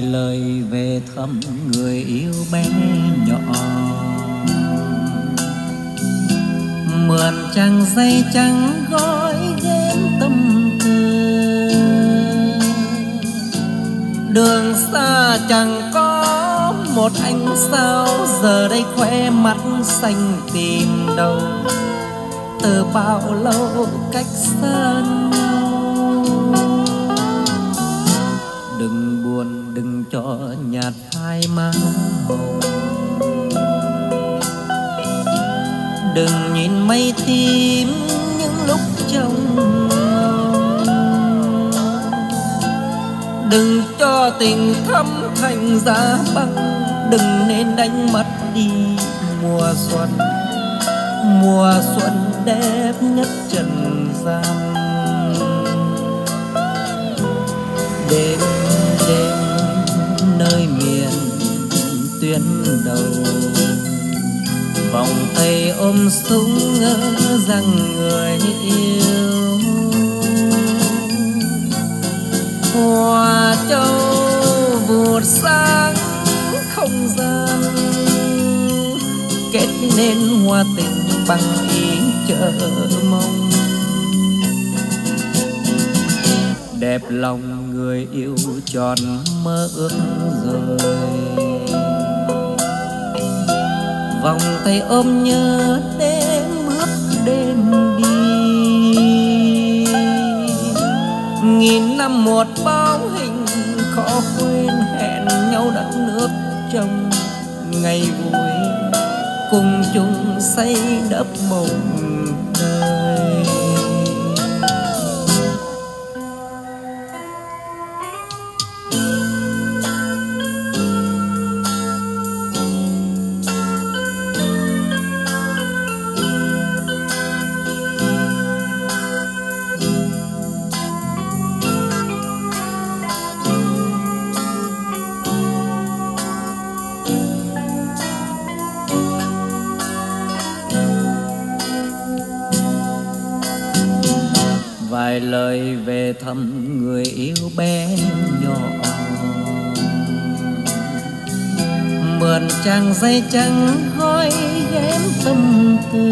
vài lời về thăm người yêu bé nhỏ. Mượn trang giấy trắng gói ghém tâm tư, đường xa chẳng có một ánh sao, giờ đây khóe mắt xanh tìm đâu. Từ bao lâu cách xa nhau, đừng buồn đừng cho nhạt hai má hồng. Đừng nhìn mây tím những lúc trong mộng, đừng cho tình thắm thành giá băng. Đừng nên đánh mất đi mùa xuân, mùa xuân đẹp nhất trần gian. Đêm đêm nơi miền tuyến đầu, vòng tay ôm súng ngỡ rằng người yêu. Hoa châu vụt sáng không gian, kết nên hoa tình bằng ý chờ mong. Đẹp lòng người yêu tròn mơ ước rồi, vòng tay ôm nhớ đến bước đêm đi. Nghìn năm một bóng hình khó quên, hẹn nhau đất nước trong ngày vui, cùng chung xây đắp mộng đời. Vài lời về thăm người yêu bé nhỏ, mượn trang giấy trắng gói ghém tâm tư.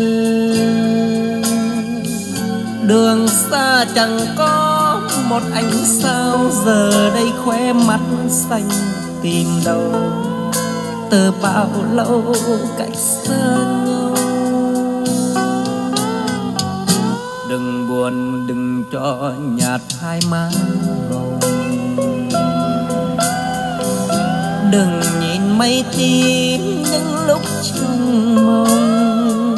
Đường xa chẳng có một ánh sao, giờ đây khóe mắt xanh tìm đâu. Từ bao lâu cách xa nhau, đừng buồn đừng cho nhạt hai má hồng. Đừng nhìn mây tím những lúc trong mộng,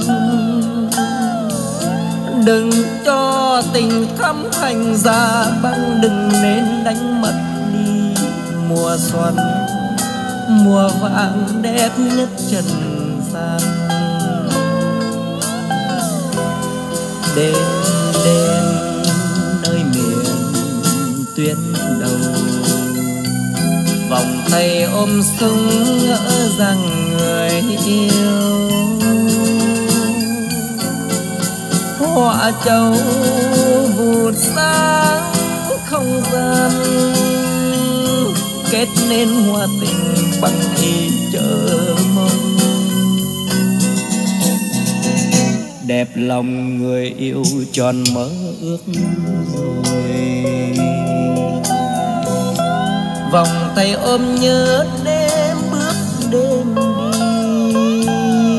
đừng cho tình thắm thành giá băng. Đừng nên đánh mất đi mùa xuân, mùa vàng đẹp nhất trần gian. Đêm đêm nơi miền tuyến đầu, vòng tay ôm súng ngỡ rằng người yêu. Hoa châu vụt sáng không gian, kết nên hoa tình bằng ý chờ mong. Đẹp lòng người yêu tròn mơ ước rồi, vòng tay ôm nhớ đêm bước đêm đi.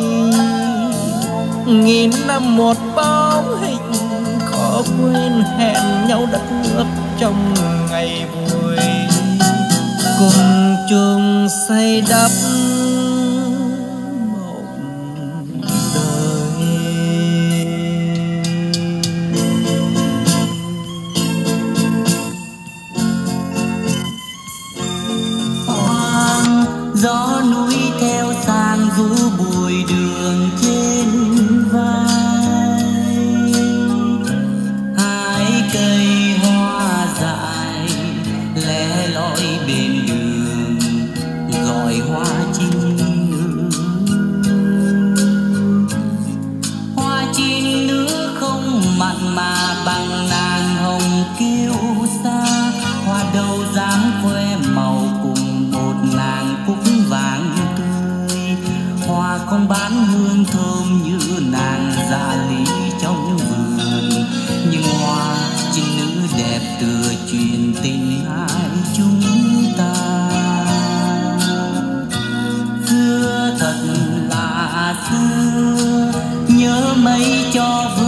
Nghìn năm một bóng hình khó quên, hẹn nhau đất nước trong ngày vui, cùng chung xây đắp mộng đời. Hoang gió núi theo sang rũ bụi đường trên vai, hai cây hoa dại lẻ loi bên đường gọi hoa chinh nữ. Hoa chinh nữ không mặn mà bằng nàng hồng kiêu sa, hoa đâu dám khoe màu cùng ấy cho vương